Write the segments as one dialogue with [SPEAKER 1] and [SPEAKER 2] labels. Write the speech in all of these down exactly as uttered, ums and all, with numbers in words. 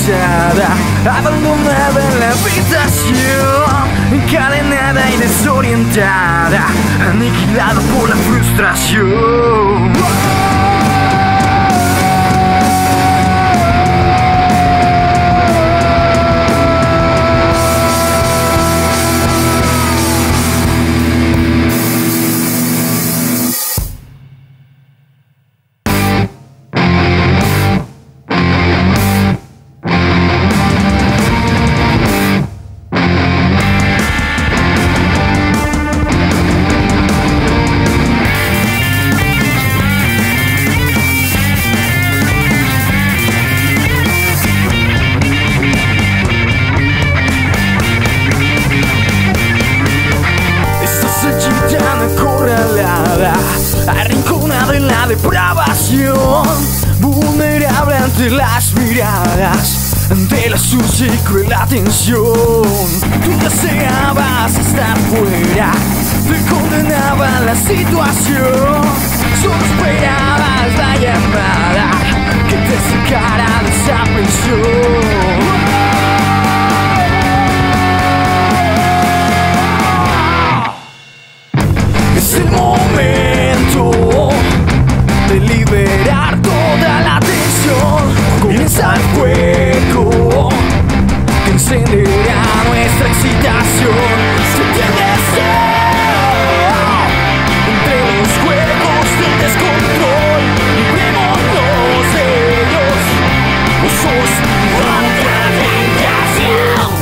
[SPEAKER 1] desorientada, abandonada en la habitación, encadenada y desorientada, aniquilada por la frustración. Arrinconada en la depravación, vulnerable ante las miradas, ante la sucia y cruel atención. Tú deseabas estar fuera, te condenaba la situación, solo esperabas la llamada que te sacara de esa prisión. Es el momento de liberar toda la tensión. Comienza el fuego que encenderá nuestra excitación. Se tiende entre los juegos del descontrol. Librémonos de ellos. Vos sos otra tentación.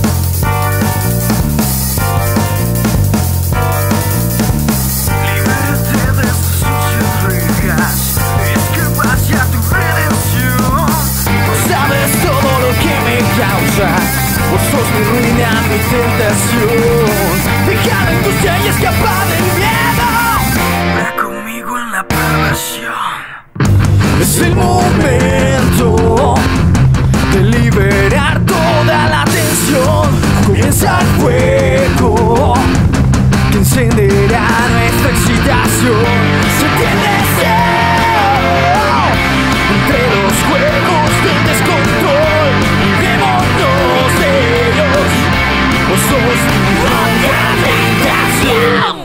[SPEAKER 1] Vos sos mi ruina, mi tentación. Deja la angustia y escapa del miedo. Va conmigo en la perversión. Es el momento de liberar toda la tensión. Comienza el fuego que encenderá nuestra excitación. Se tiende entre los juegos del descontrol. Librémonos de ellos. Vos sos otra tentación.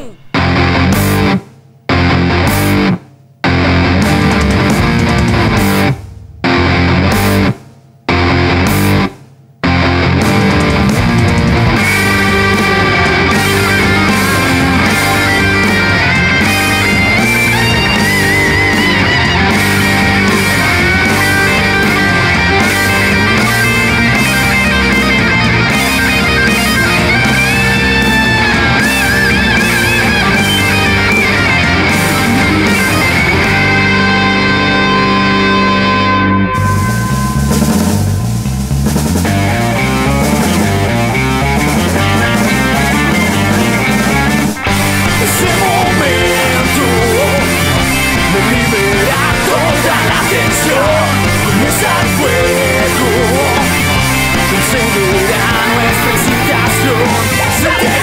[SPEAKER 1] Comienza el fuego que encenderá nuestra excitación.